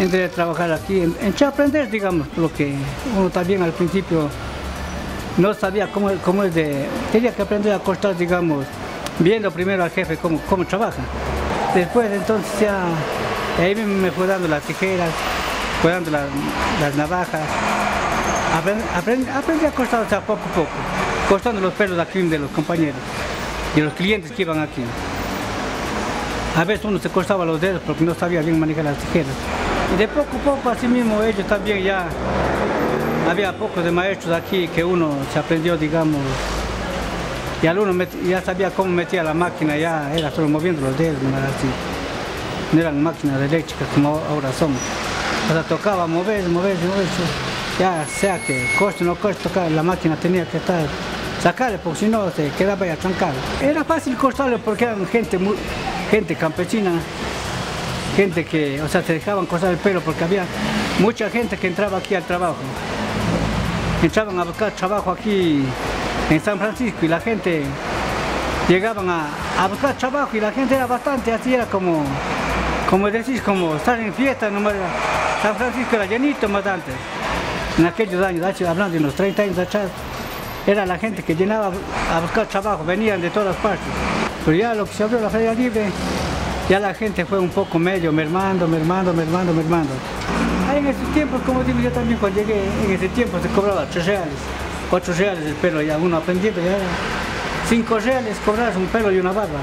entré a trabajar aquí, entré a aprender, digamos, lo que uno también al principio no sabía cómo es tenía que aprender a cortar, digamos, viendo primero al jefe cómo trabaja. Después entonces ya, ahí me fue dando las tijeras, fue dando las navajas. Aprendí a cortar, o sea, poco a poco, cortando los pelos aquí de los compañeros, de los clientes que iban aquí. A veces uno se cortaba los dedos porque no sabía bien manejar las tijeras. Y de poco a poco, así mismo, ellos también ya, había pocos de maestros aquí que uno se aprendió, digamos, y al uno ya sabía cómo metía la máquina, ya era solo moviendo los dedos, no era así. No eran máquinas eléctricas como ahora son. O sea, tocaba mover, ya sea que coste o no coste, la máquina tenía que estar, sacarle, porque si no se quedaba ya trancado. Era fácil cortarle porque eran gente campesina, gente que, o sea, se dejaban cortar el pelo porque había mucha gente que entraba aquí al trabajo. Entraban a buscar trabajo aquí en San Francisco y la gente llegaban a buscar trabajo y la gente era bastante, así era como decís, como estar en fiesta, nomás San Francisco era llenito más antes. En aquellos años, hablando de unos 30 años atrás, era la gente que llenaba a buscar trabajo, venían de todas partes. Pero ya lo que se abrió la Feria Libre, ya la gente fue un poco medio mermando. Ahí en esos tiempos, como digo yo también cuando llegué, en ese tiempo se cobraba 3 reales, 4 reales el pelo, ya uno aprendiendo, ya era 5 reales cobrabas un pelo y una barba.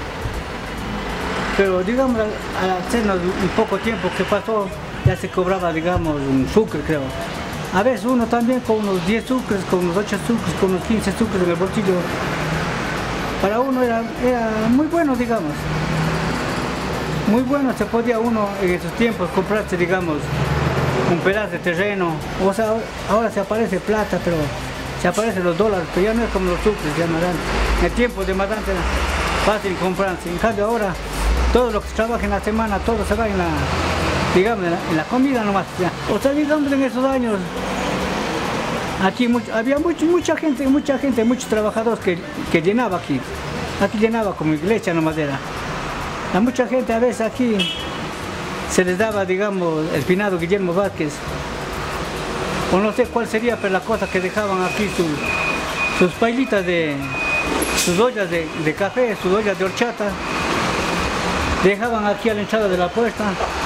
Pero digamos, al hacernos un poco tiempo que pasó, ya se cobraba, digamos, un sucre, creo. A veces uno también con unos 10 sucres, con unos 8 sucres, con unos 15 sucres en el bolsillo. Para uno era muy bueno, digamos. Muy bueno, se podía uno en esos tiempos comprarse, digamos, un pedazo de terreno. O sea, ahora se aparece plata, pero se aparecen los dólares, pero ya no es como los sucres, ya no eran. En el tiempo de más antes era fácil comprarse. En cambio ahora, todo lo que se trabaja en la semana, todo se va en la comida nomás. Ya. O sea, digamos, en esos años, aquí había mucha gente, muchos trabajadores que llenaba aquí. Aquí llenaba como iglesia nomás era. A mucha gente a veces aquí se les daba, digamos, el finado Guillermo Vázquez. O no sé cuál sería, pero la cosa que dejaban aquí sus pailitas sus ollas de café, sus ollas de horchata. Dejaban aquí a la entrada de la puerta.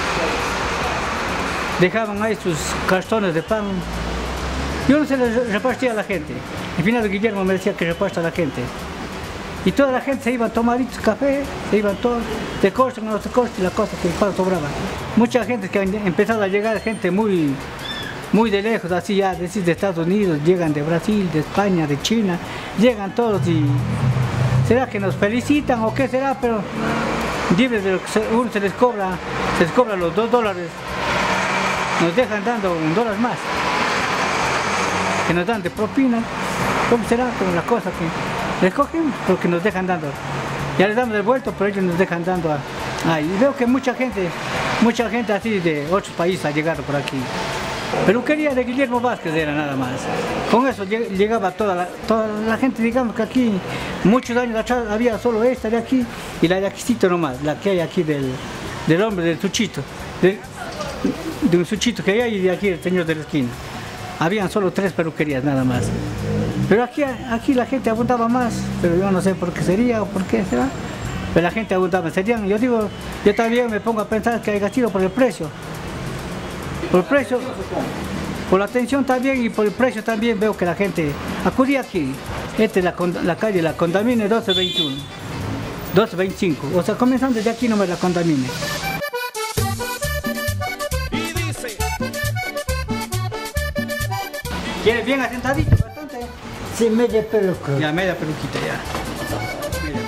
Dejaban ahí sus cartones de pan. Yo no se les repartía a la gente. El finado Guillermo me decía que reparta a la gente. Y toda la gente se iba a tomar café, se iban todos, se cortan o no se cortan, la cosa que el pan sobraba. Mucha gente que ha empezado a llegar, gente muy de lejos, así ya, de Estados Unidos, llegan de Brasil, de España, de China, llegan todos y será que nos felicitan o qué será, pero libres de lo que uno se les cobra los $2, nos dejan dando $1 más, que nos dan de propina. ¿Cómo será? Como la cosa que les cogen porque nos dejan dando. Ya les damos el vuelto, pero ellos nos dejan dando. Y veo que mucha gente así de otros países ha llegado por aquí. Peluquería de Guillermo Vázquez era nada más. Con eso llegaba toda la gente, digamos que aquí, muchos años atrás había solo esta de aquí y la de Aquisito nomás, la que hay aquí del hombre, del Suchito, de un Suchito que hay y de aquí el señor de la esquina. Habían solo 3 peluquerías nada más. Pero aquí la gente abundaba más, pero yo no sé por qué sería o por qué será. Pero la gente abundaba. Yo también me pongo a pensar que haya sido por el precio. Por el precio, por la atención también y por el precio también veo que la gente acudía aquí. Esta es la calle La Condamine 1221, 1225. O sea, comenzando desde aquí no me la Condamine. ¿Quieres bien asentadito? Bastante. Sí, media peluca. Ya, media peluquita ya. Mira.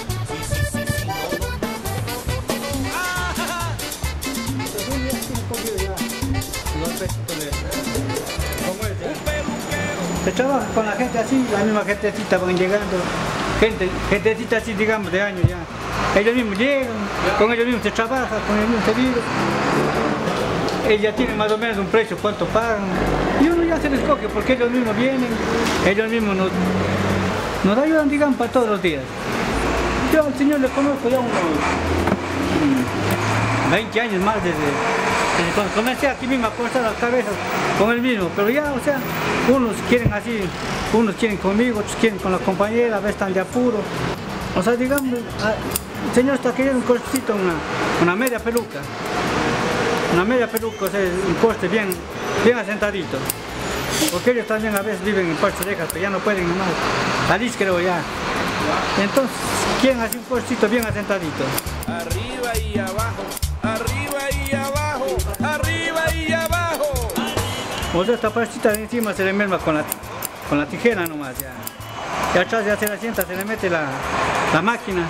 Se trabaja con la gente así, la misma gentecita van llegando. Gentecita así, digamos, de años ya. Ellos mismos llegan, con ellos mismos se trabaja, con ellos mismos se vive. Ellos ya tienen más o menos un precio, cuánto pagan. Y uno ya se les coge porque ellos mismos vienen, ellos mismos nos ayudan, digamos, para todos los días. Yo al señor le conozco ya unos 20 años más desde Y cuando comencé aquí mismo a cortar las cabezas con el mismo, pero ya, o sea, unos quieren así, unos quieren conmigo, otros quieren con la compañera, a veces están de apuro. O sea, digamos, el señor está queriendo un cortecito, una media peluca. Una media peluca, o sea, un corte bien asentadito. Porque ellos también a veces viven en parches de pero ya no pueden nomás salir, creo ya. Entonces, quieren hacer un cortecito bien asentadito. Arriba y abajo, arriba y abajo, arriba y abajo. O sea, esta partecita de encima se le merma con la tijera nomás ya. Y atrás ya se la sienta, se le mete la máquina.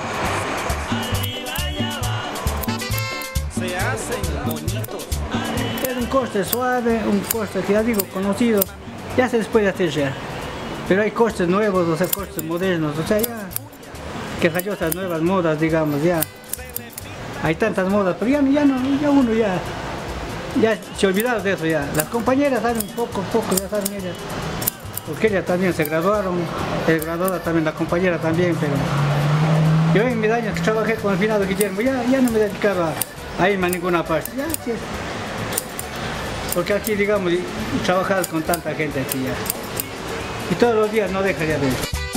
Se hacen bonitos. Es un corte suave, un corte que ya digo conocido, ya se les puede hacer ya. Pero hay cortes nuevos, o sea, cortes modernos, o sea, ya que rayó estas nuevas modas, digamos, ya. Hay tantas modas, pero ya uno ya se olvidaron de eso ya. Las compañeras saben poco, ya saben ellas. Porque ellas también se graduaron, es graduada también la compañera también, pero yo en mis años que trabajé con el finado Guillermo, ya no me dedicaba a irme a ninguna parte, ya sí. Porque aquí, digamos, trabajar con tanta gente aquí ya. Y todos los días no deja de ver.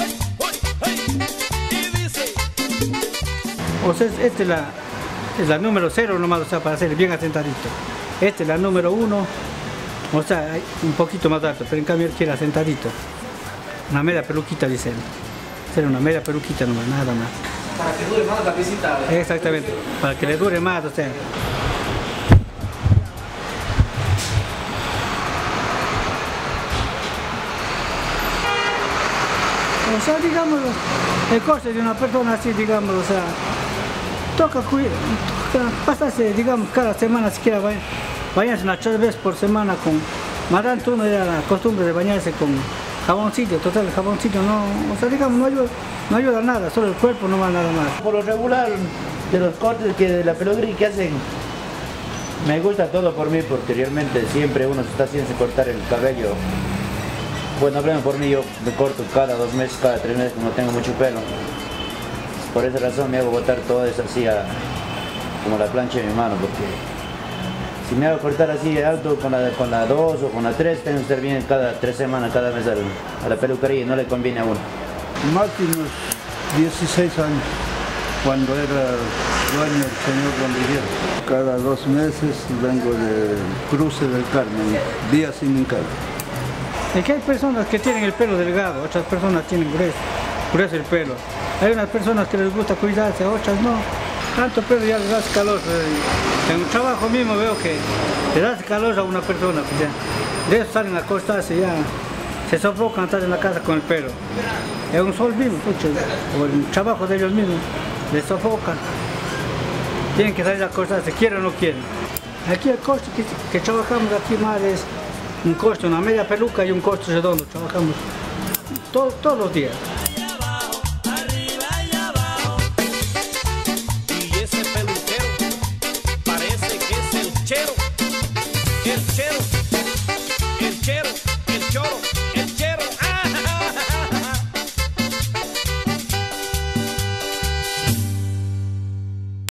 O sea, esta es la número 0 nomás, o sea, para hacer bien asentadito. Esta es la número 1, o sea, un poquito más alto, pero en cambio él quiere asentadito. Una media peluquita, dice él. Será una media peluquita nomás, nada más. Para que dure más la visita. Exactamente, para que le dure más, o sea. O sea, digamos, el coste de una persona así, digamos, o sea, toca pasarse, digamos, cada semana siquiera bañarse unas 3 veces por semana con, más tanto uno era la costumbre de bañarse con jaboncillo, total, el jaboncillo no, o sea, digamos, no ayuda a nada, solo el cuerpo no va nada más. Por lo regular, de los cortes de la peluquería que hacen, me gusta todo por mí, porque anteriormente siempre uno se está haciendo cortar el cabello. Bueno, hablando por mí, yo me corto cada 2 meses, cada 3 meses, no tengo mucho pelo. Por esa razón me hago botar todo eso así como la plancha de mi mano, porque si me hago cortar así alto con la 2 o con la 3, tengo que estar bien cada 3 semanas, cada mes a la peluquería y no le conviene a uno. Más de unos 16 años, cuando era dueño el señor Rodríguez. Cada 2 meses vengo de Cruce del Carmen, día sin encargo. Es que hay personas que tienen el pelo delgado, otras personas tienen grueso el pelo. Hay unas personas que les gusta cuidarse, otras no. Tanto pelo ya les hace calor. En un trabajo mismo veo que les hace calor a una persona. Pues ya. De eso salen a acostarse ya. Se sofocan estar en la casa con el pelo. Es un sol mismo, pucha, o el trabajo de ellos mismos. Les sofocan. Tienen que salir a acostarse, quieren o no quieren. Aquí el coste que trabajamos aquí más es un corte, una media peluca y un corte redondo. Trabajamos todos los días. Arriba y abajo. Y ese peluquero parece que es el chero. El chero.